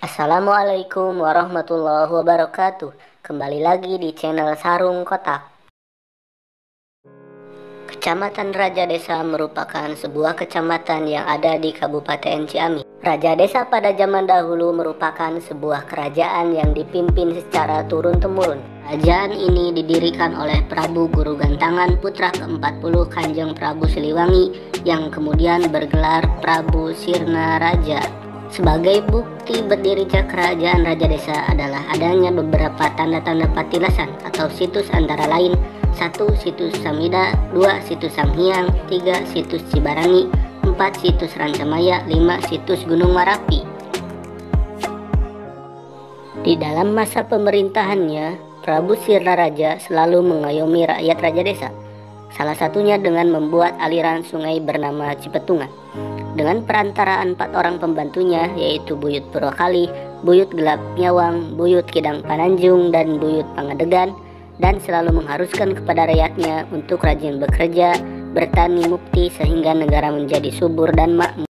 Assalamualaikum warahmatullahi wabarakatuh. Kembali lagi di channel Sarung Kotak. Kecamatan Raja Desa merupakan sebuah kecamatan yang ada di Kabupaten Ciamis. Raja Desa pada zaman dahulu merupakan sebuah kerajaan yang dipimpin secara turun-temurun. Kerajaan ini didirikan oleh Prabu Guru Gantangan putra ke-40 Kanjeng Prabu Siliwangi yang kemudian bergelar Prabu Sirna Raja. Sebagai bukti berdirinya kerajaan Raja Desa adalah adanya beberapa tanda-tanda patilasan atau situs antara lain 1. Situs Samida, 2. Situs Sanghyang, 3. Situs Cibarangi, 4. Situs Rancamaya, 5. Situs Gunung Marapi. Di dalam masa pemerintahannya, Prabu Sirna Raja selalu mengayomi rakyat Raja Desa, salah satunya dengan membuat aliran sungai bernama Cipetungan. Dengan perantaraan 4 orang pembantunya, yaitu Buyut Purwakali, Buyut Gelap Nyawang, Buyut Kidang Pananjung, dan Buyut Pangadegan, dan selalu mengharuskan kepada rakyatnya untuk rajin bekerja, bertani mukti sehingga negara menjadi subur dan makmur.